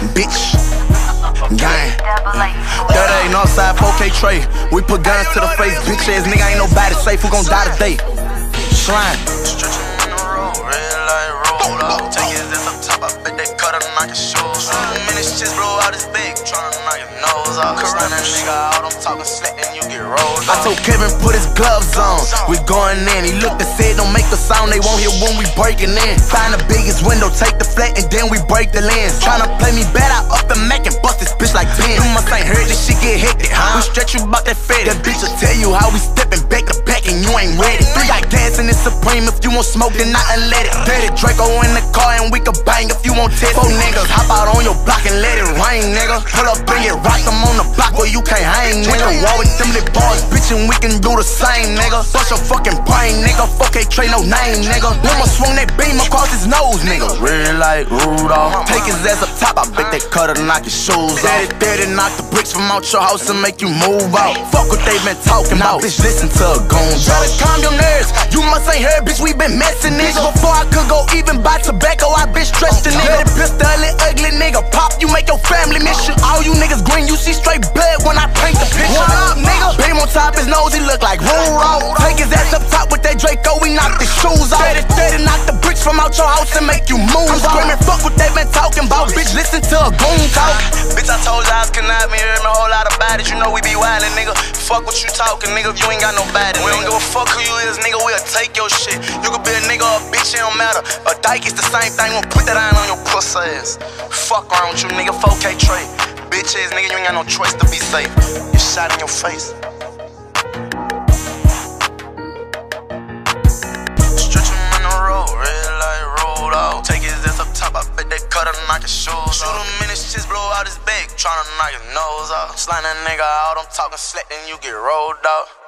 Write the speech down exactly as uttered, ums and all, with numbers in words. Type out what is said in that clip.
bitch. Gang. That ain't outside four K Trey. We put guns to the face, bitch ass nigga ain't nobody safe. Who gon' die today? Slime. Stretching in the road, red light roll out. Take his ass up top, I bet they cut him, knock his shoes off. Two minutes just blow out his big, tryna knock your nose off. Run that nigga out, I'm talking slack, then you get rolled I off. told Kevin put his gloves on. We going in. He looked and said don't make a sound. They won't hear when we breaking in. Find the biggest window, take the flat, and then we break the lens. Tryna play me bad, I up the Mac and bust this bitch like ten. You must ain't heard this shit get hectic, huh? We stretch you about that fed. That bitch will tell you how we steppin' back to back and you ain't ready. We got gas in this Supreme. If you want smoke, then I let it. Dirty Draco in the car and we can bang if you want test. Four niggas hop out on your block and let it rain, nigga. Pull up and get rocked, I'm on the block where you can't hang, nigga. War with them lit bars, bitch, and we can do the same, nigga. Bust your fucking brain, nigga. Fuck ain't trade no name, nigga. Woman swung that beam across his nose, nigga. Red like Rudolph. Take his ass up top, I bet they cut her, knock his shoes off. Daddy, daddy, knock the bricks from out your house and make you move out. Fuck what they been talking about, bitch, listen to a goon. Try to calm your nerves, you must ain't heard, bitch, we been messing nigga. Before I could go even buy tobacco, I been stressed the nigga. That pistol, ugly nigga, pop, you make your family miss you. All you niggas green, you see straight blood when I paint the picture. What up, nigga? Beam on top his nose, he look like Rudolph. Take his ass up top with that Draco, we knock the shoes off. Steady, steady, knock the bricks from out your house and make you move. I'm screaming, fuck what they been talking about, bitch, listen to a goon talk. Bitch, I told you I was conniving, me heard me a whole lot about it. You know we be wildin', nigga. Fuck what you talking, nigga, if you ain't got no body. We don't give a fuck who you is, nigga, we'll take your shit. You could be a nigga or a bitch, it don't matter. A dyke is the same thing, we'll put that iron on your pussy ass. Fuck around with you, nigga, four K Trey. Bitch ass nigga, you ain't got no choice to be safe. You shot in your face. Stretching in the road, red light rolled out. Take his ass up top, I bet they cut him, knock his shoes off. Shoot him in his chest, blow out his back, tryna knock his nose off. Slime that nigga out, I'm talking slack, then you get rolled out.